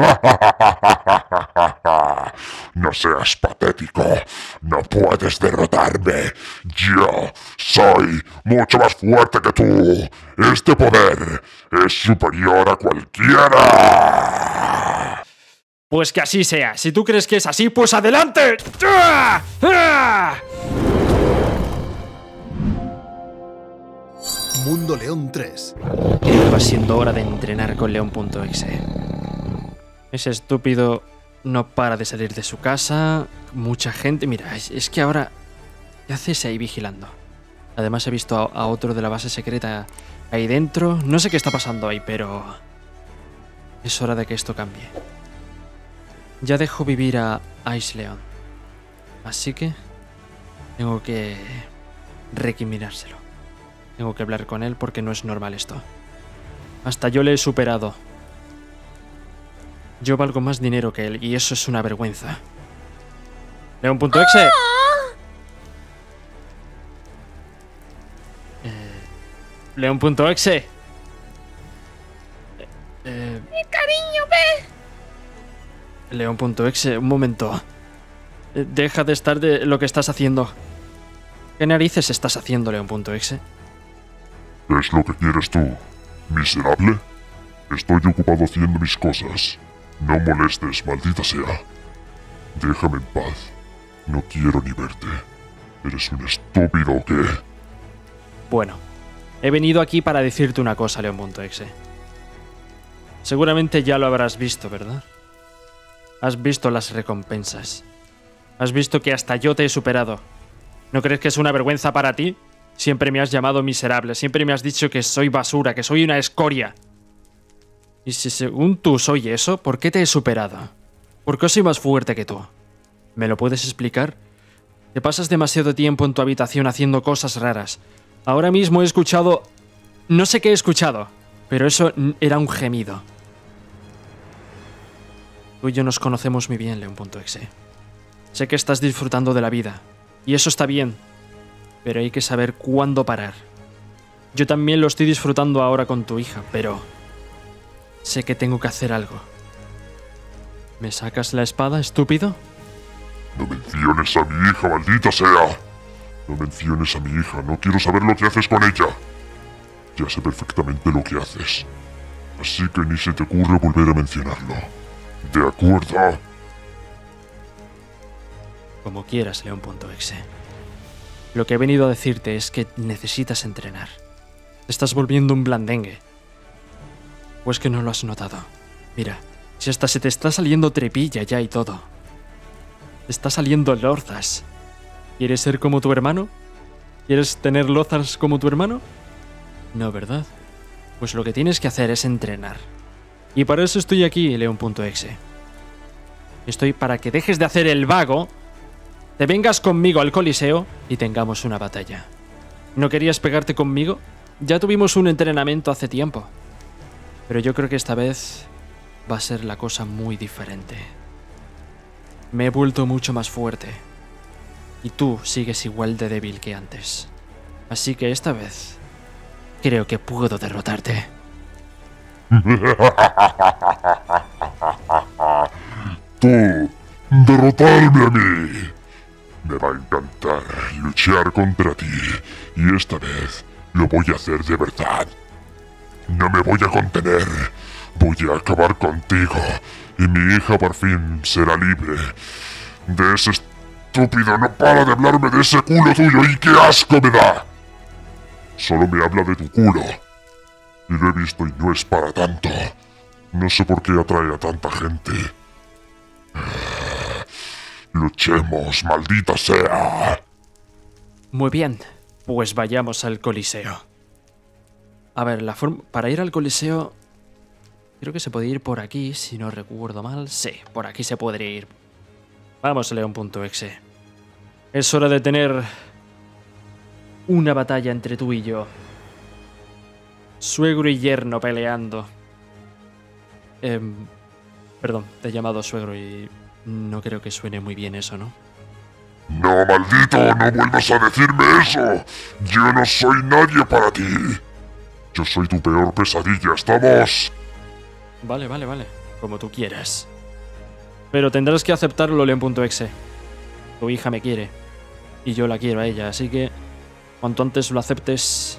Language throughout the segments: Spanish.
No seas patético. No puedes derrotarme. Yo soy mucho más fuerte que tú. Este poder es superior a cualquiera. Pues que así sea. Si tú crees que es así, pues adelante. ¡Ah! ¡Ah! Mundo León 3. Creo que va siendo hora de entrenar con León.exe. Ese estúpido no para de salir de su casa. Mucha gente... Mira, es que ahora... ¿Qué haces ahí vigilando? Además he visto a otro de la base secreta ahí dentro. No sé qué está pasando ahí, pero... es hora de que esto cambie. Ya dejo vivir a Ice León. Así que... tengo que... recriminárselo. Tengo que hablar con él porque no es normal esto. Hasta yo le he superado. Yo valgo más dinero que él y eso es una vergüenza. León.exe. León.exe. Cariño, ve. León.exe, un momento. Deja de estar de lo que estás haciendo. ¿Qué narices estás haciendo, León.exe? ¿Es lo que quieres tú, miserable? Estoy ocupado haciendo mis cosas. No molestes, maldita sea. Déjame en paz. No quiero ni verte. ¿Eres un estúpido o qué? Bueno, he venido aquí para decirte una cosa, León.exe. Seguramente ya lo habrás visto, ¿verdad? Has visto las recompensas. Has visto que hasta yo te he superado. ¿No crees que es una vergüenza para ti? Siempre me has llamado miserable, siempre me has dicho que soy basura, que soy una escoria. Y si según tú soy eso, ¿por qué te he superado? ¿Por qué soy más fuerte que tú? ¿Me lo puedes explicar? Te pasas demasiado tiempo en tu habitación haciendo cosas raras. Ahora mismo he escuchado... no sé qué he escuchado, pero eso era un gemido. Tú y yo nos conocemos muy bien, León.exe. Sé que estás disfrutando de la vida, y eso está bien. Pero hay que saber cuándo parar. Yo también lo estoy disfrutando ahora con tu hija, pero... sé que tengo que hacer algo. ¿Me sacas la espada, estúpido? No menciones a mi hija, maldita sea. No menciones a mi hija, no quiero saber lo que haces con ella. Ya sé perfectamente lo que haces. Así que ni se te ocurre volver a mencionarlo. ¿De acuerdo? Como quieras, León.exe. Lo que he venido a decirte es que necesitas entrenar. Te estás volviendo un blandengue. Pues que no lo has notado. Mira, si hasta se te está saliendo trepilla ya y todo. Te está saliendo lorzas. ¿Quieres ser como tu hermano? ¿Quieres tener lorzas como tu hermano? No, ¿verdad? Pues lo que tienes que hacer es entrenar. Y para eso estoy aquí, León.exe. Estoy para que dejes de hacer el vago, te vengas conmigo al Coliseo y tengamos una batalla. ¿No querías pegarte conmigo? Ya tuvimos un entrenamiento hace tiempo. Pero yo creo que esta vez va a ser la cosa muy diferente. Me he vuelto mucho más fuerte. Y tú sigues igual de débil que antes. Así que esta vez creo que puedo derrotarte. Tú, derrotarme a mí. Me va a encantar luchar contra ti. Y esta vez lo voy a hacer de verdad. No me voy a contener. Voy a acabar contigo. Y mi hija por fin será libre. De ese estúpido no para de hablarme de ese culo tuyo. ¡Y qué asco me da! Solo me habla de tu culo. Y lo he visto y no es para tanto. No sé por qué atrae a tanta gente. Luchemos, maldita sea. Muy bien, pues vayamos al Coliseo. A ver, la forma... para ir al Coliseo... creo que se puede ir por aquí, si no recuerdo mal. Sí, por aquí se podría ir. Vamos, León.exe. Es hora de tener... una batalla entre tú y yo. Suegro y yerno peleando. Perdón, te he llamado suegro y... no creo que suene muy bien eso, ¿no? No, maldito, no vuelvas a decirme eso. Yo no soy nadie para ti. Yo soy tu peor pesadilla, ¿estamos? Vale. como tú quieras. Pero tendrás que aceptarlo, Leon.exe. Tu hija me quiere. Y yo la quiero a ella, así que cuanto antes lo aceptes,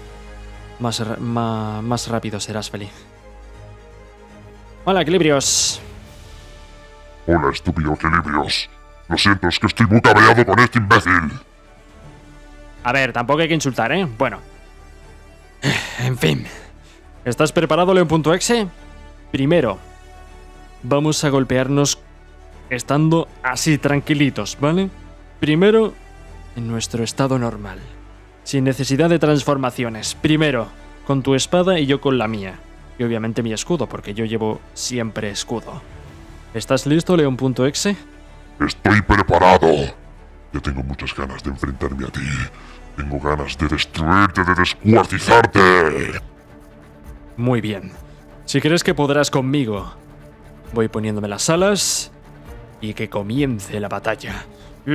más rápido serás feliz. Hola, Equilibrios. Hola, estúpido Equilibrios. Lo siento, es que estoy muy cabreado con este imbécil. A ver, tampoco hay que insultar, ¿eh? Bueno. En fin. ¿Estás preparado, Leon.exe? Primero, vamos a golpearnos estando así, tranquilitos, ¿vale? Primero, en nuestro estado normal. Sin necesidad de transformaciones. Primero, con tu espada y yo con la mía. Y obviamente mi escudo, porque yo llevo siempre escudo. ¿Estás listo, Leon.exe? Estoy preparado. Ya tengo muchas ganas de enfrentarme a ti. Tengo ganas de destruirte, de descuartizarte. Muy bien. Si crees que podrás conmigo, voy poniéndome las alas y que comience la batalla.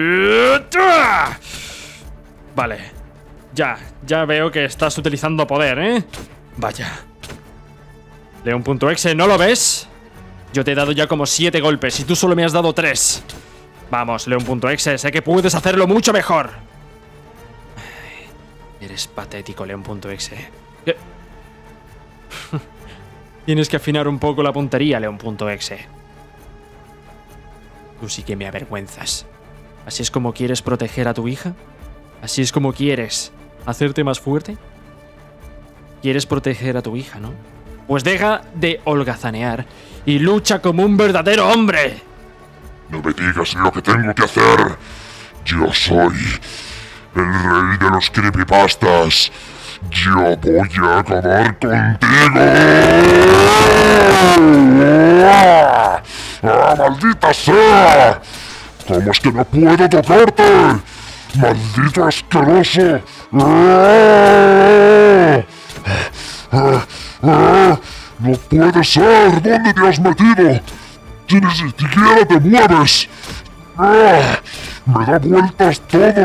Vale. Ya veo que estás utilizando poder, ¿eh? Vaya. Leon.exe, ¿no lo ves? Yo te he dado ya como 7 golpes y tú solo me has dado 3. Vamos, Leon.exe, sé que puedes hacerlo mucho mejor. Eres patético, Leon.exe. Tienes que afinar un poco la puntería, Leon.exe. Tú sí que me avergüenzas. ¿Así es como quieres proteger a tu hija? ¿Así es como quieres hacerte más fuerte? ¿Quieres proteger a tu hija, no? Pues deja de holgazanear y lucha como un verdadero hombre. No me digas lo que tengo que hacer. Yo soy el rey de los creepypastas. Yo voy a acabar contigo. ¡Ah, maldita sea! ¿Cómo es que no puedo tocarte? ¡Maldito asqueroso! ¡No puede ser! ¿Dónde te has metido? ¡Si ni siquiera te mueves! ¡Me da vueltas todo!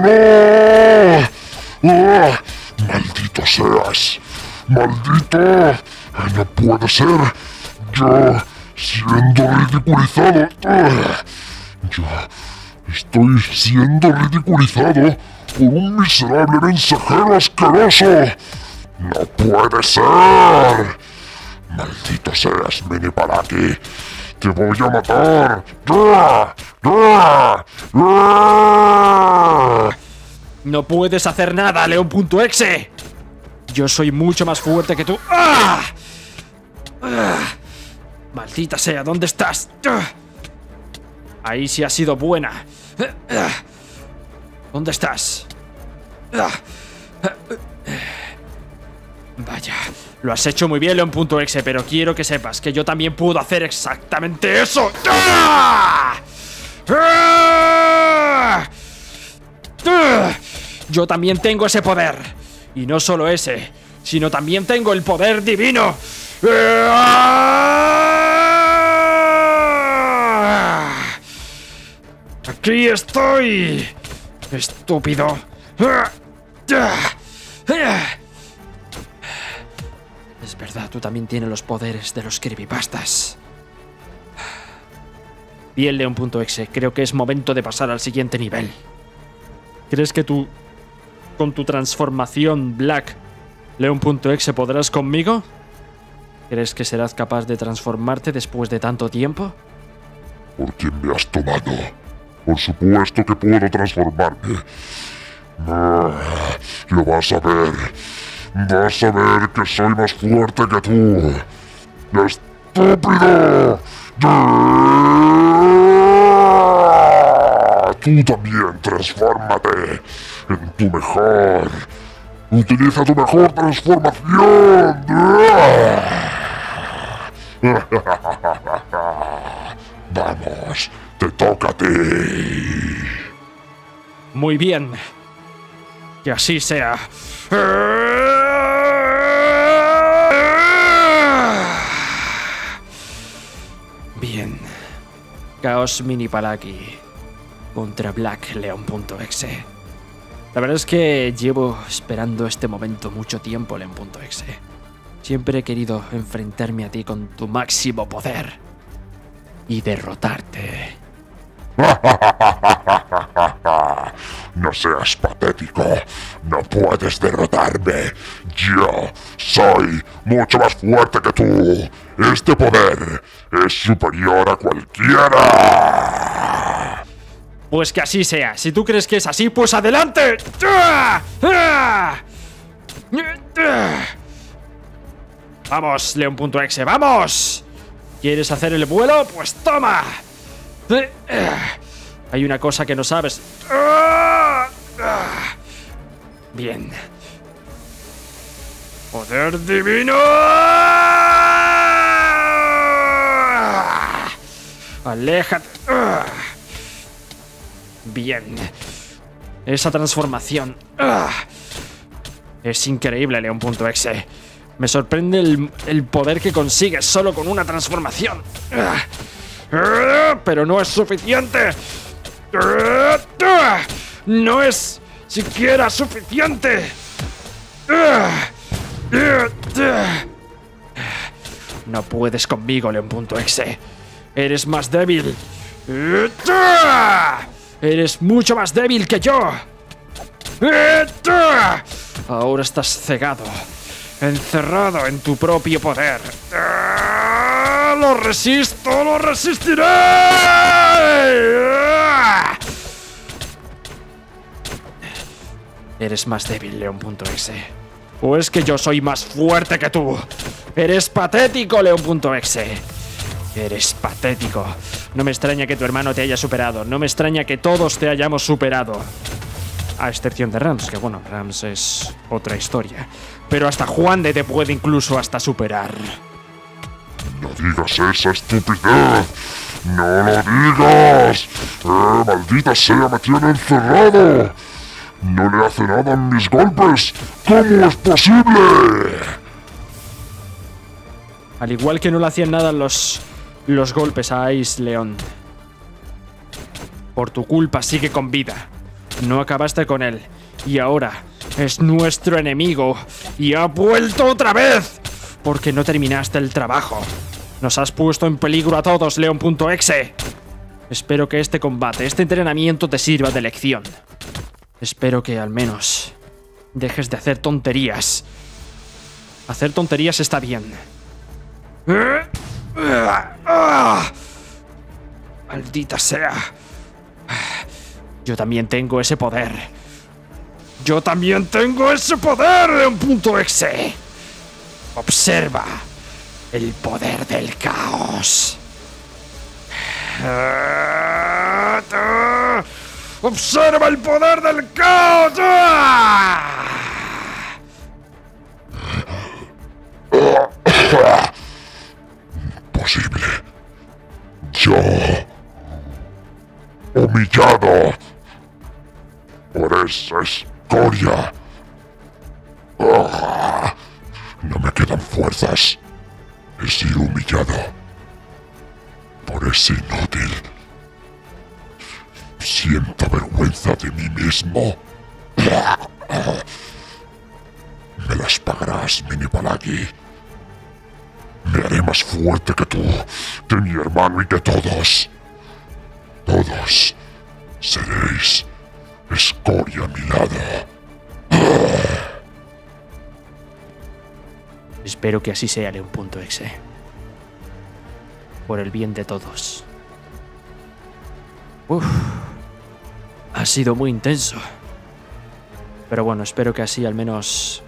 ¡No! ¡Maldito seas! ¡Maldito! ¡No puede ser! ¡Yo siendo ridiculizado! ¡Yo estoy siendo ridiculizado por un miserable mensajero asqueroso! ¡No puede ser! ¡Maldito seas, Mini Palaki! ¡Te voy a matar! No puedes hacer nada, Leon.exe. Yo soy mucho más fuerte que tú. ¡Ah! ¡Ah! Maldita sea, ¿dónde estás? ¡Ah! Ahí sí ha sido buena. ¡Ah! ¿Dónde estás? ¡Ah! Vaya, lo has hecho muy bien, Leon.exe, pero quiero que sepas que yo también puedo hacer exactamente eso. ¡Ah! ¡Ah! ¡Ah! Yo también tengo ese poder. Y no solo ese, sino también tengo el poder divino. ¡Ah! Aquí estoy, estúpido. ¡Ah! Es verdad, tú también tienes los poderes de los creepypastas. Bien, Leon.exe, creo que es momento de pasar al siguiente nivel. ¿Crees que tú, con tu transformación Black, Leon.exe, podrás conmigo? ¿Crees que serás capaz de transformarte después de tanto tiempo? ¿Por quién me has tomado? Por supuesto que puedo transformarme. Lo vas a ver. Vas a ver que soy más fuerte que tú. ¡Estúpido! Tú también transfórmate en tu mejor. Utiliza tu mejor transformación. Vamos, te toca a ti. Muy bien. Que así sea. Bien. Chaos Mini Palaki contra Black Leon.exe. La verdad es que llevo esperando este momento mucho tiempo, Leon.exe. Siempre he querido enfrentarme a ti con tu máximo poder. y derrotarte. No seas patético. No puedes derrotarme. Yo soy mucho más fuerte que tú. Este poder es superior a cualquiera. Pues que así sea. Si tú crees que es así, pues adelante. Vamos, Leon.exe, vamos. ¿Quieres hacer el vuelo? Pues toma. Hay una cosa que no sabes. Bien. Poder divino. Aléjate. Bien. Esa transformación. Es increíble, Leon.exe. Me sorprende el poder que consigues solo con una transformación. Pero no es suficiente. No es siquiera suficiente. No puedes conmigo, Leon.exe. Eres más débil. Eres mucho más débil que yo. Ahora estás cegado, encerrado en tu propio poder. ¡Lo resisto! ¡Lo resistiré! Eres más débil, Leon.exe. ¿O es que yo soy más fuerte que tú? Eres patético, Leon.exe. Eres patético. No me extraña que tu hermano te haya superado. No me extraña que todos te hayamos superado. A excepción de Rams, que bueno, Rams es otra historia. Pero hasta Juan de te puede incluso hasta superar. No digas esa estupidez. No lo digas. Maldita sea, me tiene encerrado. No le hace nada en mis golpes. ¿Cómo es posible? Al igual que no le hacían nada los golpes a Ice León. Por tu culpa sigue con vida. No acabaste con él. Y ahora es nuestro enemigo. Y ha vuelto otra vez. Porque no terminaste el trabajo. Nos has puesto en peligro a todos, Leon.exe. Espero que este combate, este entrenamiento te sirva de lección. Espero que al menos dejes de hacer tonterías. Hacer tonterías está bien. Maldita sea. Yo también tengo ese poder. Yo también tengo ese poder, Leon.exe. Observa el poder del caos. Observa el poder del caos. Imposible. Yo, humillado por esa escoria. No me quedan fuerzas. He sido humillado por ese inútil. Siento vergüenza de mí mismo. Me las pagarás, Mini Palagi. Me haré más fuerte que tú, que mi hermano y que todos. Todos seréis escoria a mi lado. Espero que así sea, Leon.exe. Por el bien de todos. Ha sido muy intenso. Pero bueno, espero que así al menos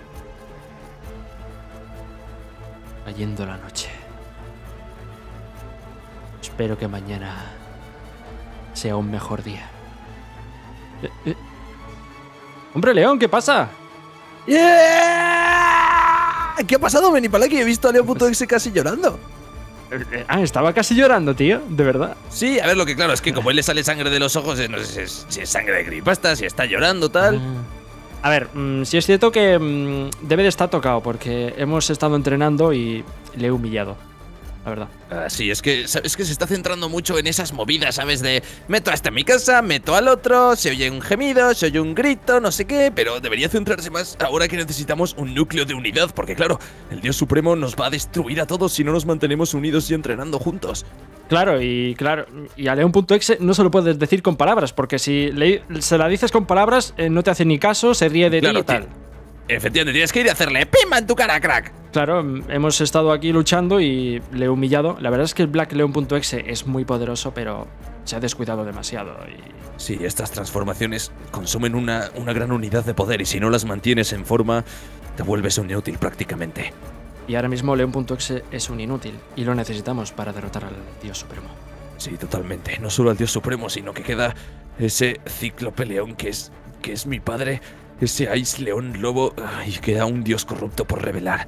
va yendo la noche. Espero que mañana sea un mejor día. Hombre, León, ¿qué pasa? ¿Qué ha pasado, Menipalaki? He visto a Leo.exe casi llorando. Estaba casi llorando, tío, de verdad. Sí, a ver, lo que claro es que como él le sale sangre de los ojos, no sé si es sangre de creepypasta, si está llorando, tal. A ver, sí es cierto que debe de estar tocado porque hemos estado entrenando y le he humillado. la verdad. Sí, es que se está centrando mucho en esas movidas, ¿sabes? De meto a este en mi casa, meto al otro, se oye un gemido, se oye un grito, no sé qué, pero debería centrarse más ahora que necesitamos un núcleo de unidad, porque claro, el Dios Supremo nos va a destruir a todos si no nos mantenemos unidos y entrenando juntos. Claro, y a Leon.exe no se lo puedes decir con palabras, porque si se la dices con palabras, no te hace ni caso, se ríe de ti y tal. Efectivamente, tienes que ir a hacerle ¡pimba en tu cara, crack! Claro, hemos estado aquí luchando y le he humillado. La verdad es que el Black Leon.exe es muy poderoso, pero se ha descuidado demasiado. Sí, estas transformaciones consumen una gran unidad de poder y si no las mantienes en forma, te vuelves un inútil prácticamente. Y ahora mismo Leon.exe es un inútil y lo necesitamos para derrotar al Dios Supremo. Sí, totalmente. No solo al Dios Supremo, sino que queda ese Cíclope León que es mi padre, ese Ice León Lobo, y queda un Dios corrupto por revelar.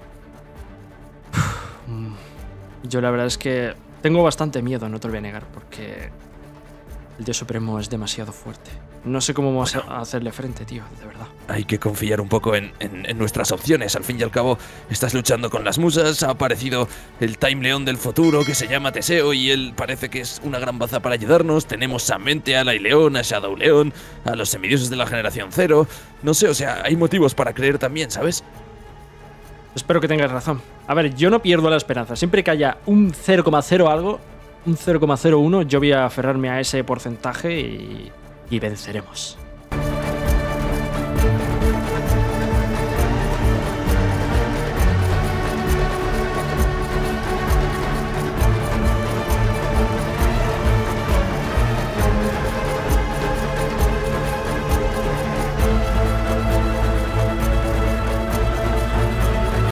Yo la verdad es que tengo bastante miedo, no te lo voy a negar, porque el Dios Supremo es demasiado fuerte. No sé cómo vamos a hacerle frente, tío, de verdad. Hay que confiar un poco en nuestras opciones. Al fin y al cabo, estás luchando con las musas. Ha aparecido el Time León del futuro que se llama Teseo y él parece que es una gran baza para ayudarnos. Tenemos a Mente, a Lai León, a Shadow León, a los semidioses de la generación cero. No sé, o sea, hay motivos para creer también, ¿sabes? Espero que tengas razón. A ver, yo no pierdo la esperanza. Siempre que haya un 0,0 algo, un 0,01, yo voy a aferrarme a ese porcentaje y venceremos.